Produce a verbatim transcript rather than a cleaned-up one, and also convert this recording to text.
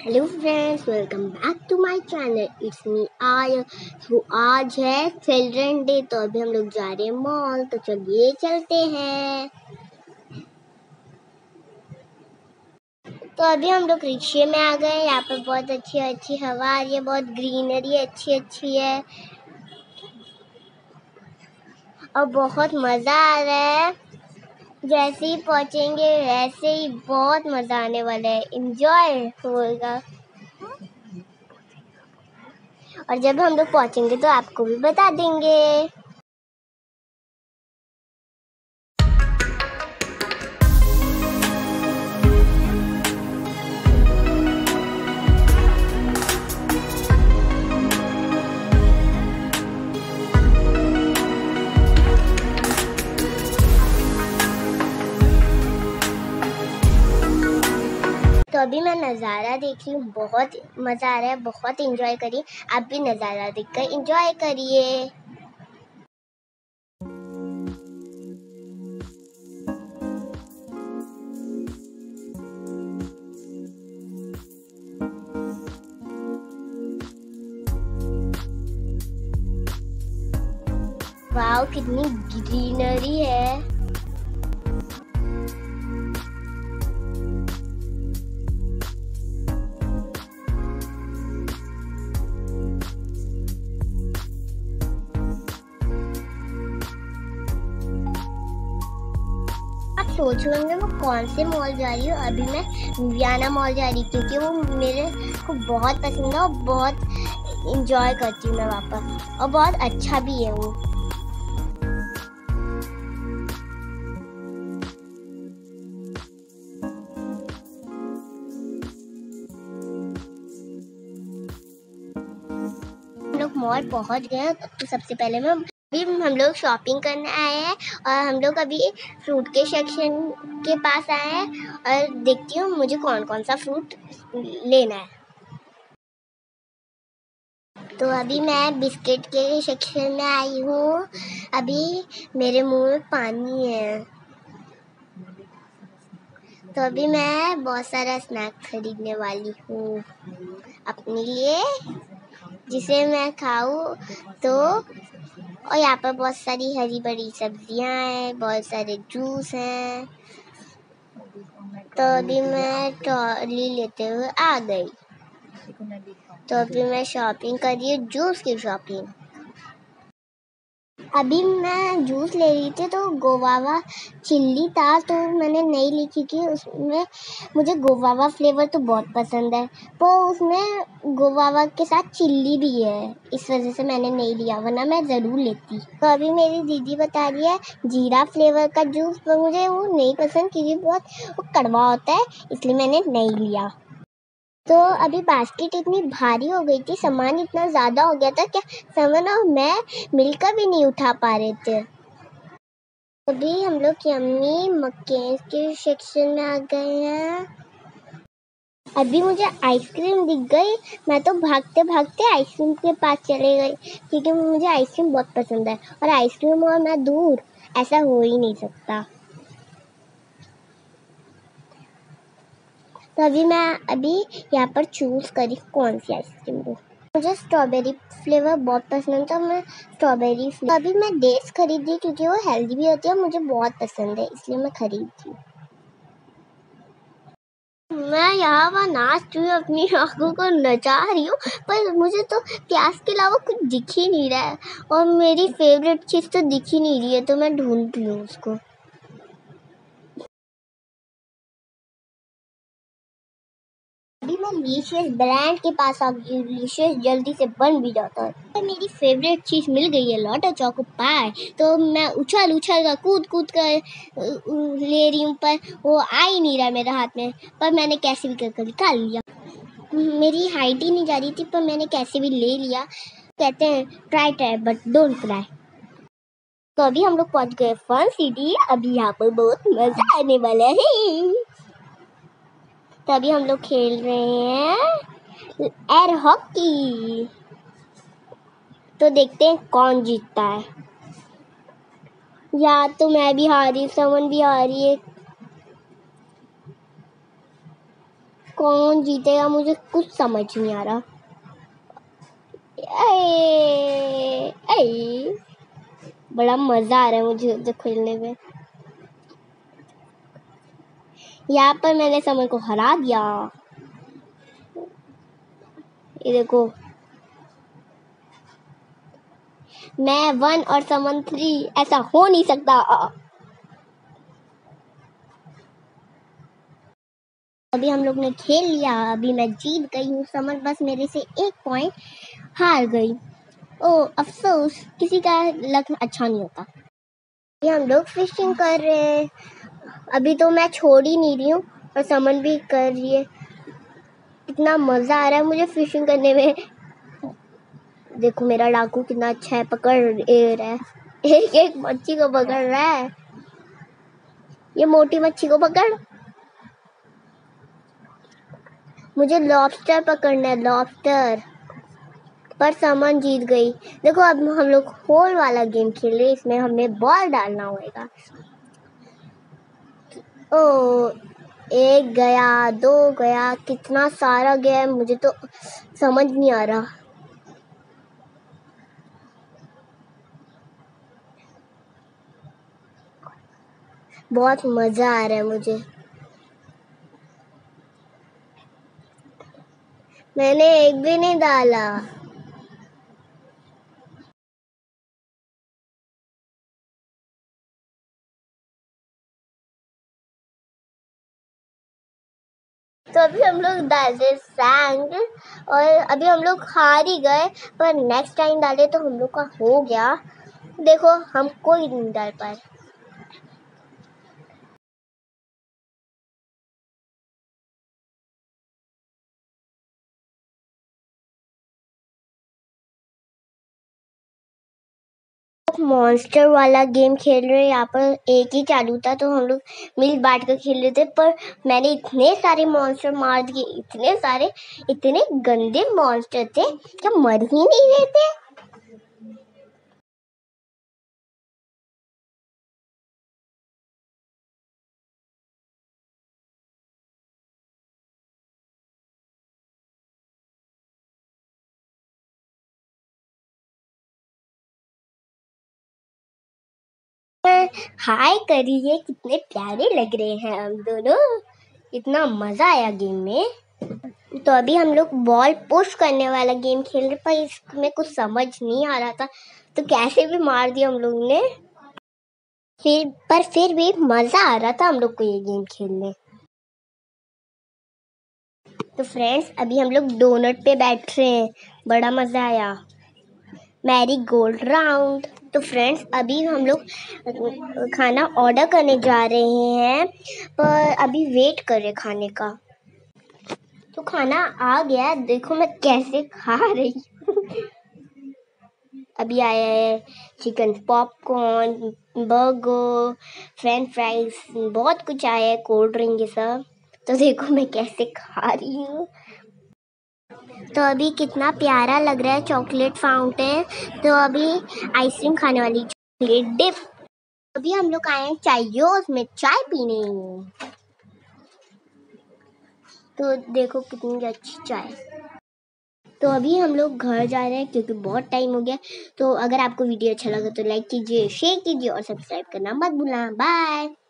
Hello friends, welcome back to my channel. It's me आय। तो आज है चिल्ड्रन डे, तो अभी हम लोग जा रहे हैं मॉल। तो चलिए चलते हैं। तो अभी हम लोग रिक्शे में आ गए। यहाँ पर बहुत अच्छी अच्छी हवा आ रही है, बहुत ग्रीनरी अच्छी अच्छी है और बहुत मज़ा आ रहा है। जैसे ही पहुँचेंगे वैसे ही बहुत मज़ा आने वाला है, इंजॉय होगा। और जब हम लोग पहुँचेंगे तो आपको भी बता देंगे। तो अभी मैं नज़ारा देख रही हूँ, बहुत मज़ा आ रहा है, बहुत एंजॉय करिए। आप भी नज़ारा देखकर एंजॉय करिए। वाओ, कितनी ग्रीनरी है। आप सोच होंगे मैं कौन से मॉल जा रही हूँ। अभी मैं विवियाना मॉल जा रही हूँ क्योंकि वो मेरे को बहुत पसंद है और बहुत इंजॉय करती हूँ मैं वहाँ पर, और बहुत अच्छा भी है वो। हम लोग मॉल पहुँच गए। तो सबसे पहले मैं अभी हम लोग शॉपिंग करने आए हैं और हम लोग अभी फ्रूट के सेक्शन के पास आए हैं और देखती हूँ मुझे कौन कौन सा फ्रूट लेना है। तो अभी मैं बिस्किट के सेक्शन में आई हूँ। अभी मेरे मुंह में पानी है। तो अभी मैं बहुत सारा स्नैक खरीदने वाली हूँ अपने लिए, जिसे मैं खाऊँ। तो और यहाँ पर बहुत सारी हरी भरी सब्जियाँ हैं, बहुत सारे जूस हैं। तो अभी मैं ट्रॉली लेते हुए आ गई। तो अभी मैं शॉपिंग कर रही हूँ, जूस की शॉपिंग। अभी मैं जूस ले रही थी तो गोवावा चिल्ली था, तो मैंने नहीं ली क्योंकि उसमें मुझे गोवावा फ्लेवर तो बहुत पसंद है, तो उसमें गोवावा के साथ चिल्ली भी है, इस वजह से मैंने नहीं लिया, वरना मैं ज़रूर लेती। तो अभी मेरी दीदी बता रही है जीरा फ्लेवर का जूस, पर मुझे वो नहीं पसंद क्योंकि बहुत वो कड़वा होता है, इसलिए मैंने नहीं लिया। तो अभी बास्केट इतनी भारी हो गई थी, सामान इतना ज़्यादा हो गया था क्या सामान और मैं मिलकर भी नहीं उठा पा रहे थे। अभी हम लोग यम्मी मक्केन के सेक्शन में आ गए हैं। अभी मुझे आइसक्रीम दिख गई, मैं तो भागते भागते आइसक्रीम के पास चले गई क्योंकि मुझे आइसक्रीम बहुत पसंद है और आइसक्रीम और मैं दूर, ऐसा हो ही नहीं सकता। तो अभी मैं अभी यहाँ पर चूज़ करी कौन सी आइसक्रीम लूँ। मुझे स्ट्रॉबेरी फ्लेवर बहुत पसंद था, मैं स्ट्रॉबेरी फ्लेवर अभी मैं डेट्स खरीदी क्योंकि वो हेल्दी भी होती है, मुझे बहुत पसंद है इसलिए मैं खरीदी। मैं यहाँ वहाँ नाच रही हूँ, अपनी आँखों को नचा रही हूँ, पर मुझे तो प्याज के अलावा कुछ दिख ही नहीं रहा है और मेरी फेवरेट चीज़ तो दिख ही नहीं रही है, तो मैं ढूंढ रही हूँ उसको। अभी मैं लीशियस ब्रांड के पास आ गई हूँ। लीशियस जल्दी से बन भी जाता है। तो मेरी फेवरेट चीज़ मिल गई है, लॉटर चोको पाई। तो मैं उछल उछल कर कूद कूद कर ले रही हूँ, पर वो आ ही नहीं रहा मेरे हाथ में, पर मैंने कैसे भी कर कर निकाल लिया। मेरी हाइट ही नहीं जा रही थी, पर मैंने कैसे भी ले लिया। कहते हैं try try but don't cry. तो अभी हम लोग पहुँच गए फन सिटी। अभी यहाँ पर बहुत मज़ा आने वाला है। तभी हम लोग खेल रहे हैं एयर हॉकी। तो देखते हैं कौन जीतता है। या तो मैं भी हारी, समन भी हारी है, कौन जीतेगा मुझे कुछ समझ नहीं आ रहा। ए, ए, बड़ा मजा आ रहा है मुझे तो खेलने में। यहाँ पर मैंने समन को हरा दिया। ये देखो, मैं वन और समन थ्री, ऐसा हो नहीं सकता। अभी हम लोग ने खेल लिया, अभी मैं जीत गई हूँ, समन बस मेरे से एक पॉइंट हार गई। ओ अफसोस, किसी का लक अच्छा नहीं होता। ये हम लोग फिशिंग कर रहे हैं। अभी तो मैं छोड़ ही नहीं रही हूँ और समन भी कर रही है। कितना मजा आ रहा है मुझे फिशिंग करने में। देखो मेरा डाकू कितना अच्छा है, पकड़ रहा है, एक एक मच्छी को पकड़ रहा है। ये मोटी मच्छी को पकड़। मुझे लॉबस्टर पकड़ना है, लॉबस्टर। पर समन जीत गई। देखो अब हम लोग होल वाला गेम खेल रहे हैं, इसमें हमें बॉल डालना होगा। ओ एक गया, दो गया, कितना सारा गया है, मुझे तो समझ नहीं आ रहा। बहुत मजा आ रहा है मुझे। मैंने एक भी नहीं डाला। तो अभी हम लोग डाल रहे सैंड और अभी हम लोग हार ही गए, पर नेक्स्ट टाइम डाले तो हम लोग का हो गया। देखो हम कोई नहीं डाल पाए। मॉन्स्टर वाला गेम खेल रहे हैं, यहाँ पर एक ही चालू था तो हम लोग मिल बांट कर खेल रहे थे, पर मैंने इतने सारे मॉन्स्टर मार दिए, इतने सारे, इतने गंदे मॉन्स्टर थे कि मर ही नहीं रहे थे। हाय करिए, कितने प्यारे लग रहे हैं हम दोनों। इतना मजा आया गेम में। तो अभी हम लोग बॉल पुश करने वाला गेम खेल रहे, पर इसमें कुछ समझ नहीं आ रहा था तो कैसे भी मार दिया हम लोग ने। फिर पर फिर भी मजा आ रहा था हम लोग को ये गेम खेलने। तो फ्रेंड्स अभी हम लोग डोनट पे बैठ रहे हैं, बड़ा मजा आया। Marigold round. तो फ्रेंड्स अभी हम लोग खाना ऑर्डर करने जा रहे हैं, पर अभी वेट कर रहे खाने का। तो खाना आ गया, देखो मैं कैसे खा रही हूँ। अभी आया है chicken popcorn, burger, French fries, बहुत कुछ आया है, कोल्ड ड्रिंक ये सब। तो देखो मैं कैसे खा रही हूँ। तो अभी कितना प्यारा लग रहा है चॉकलेट फाउंटेन। तो अभी आइसक्रीम खाने वाली चॉकलेट डिप। अभी हम लोग आए हैं चायोस में चाय पीने। तो देखो कितनी अच्छी चाय। तो अभी हम लोग घर जा रहे हैं क्योंकि बहुत टाइम हो गया। तो अगर आपको वीडियो अच्छा लगा तो लाइक कीजिए, शेयर कीजिए और सब्सक्राइब करना मत भूलना। बाय।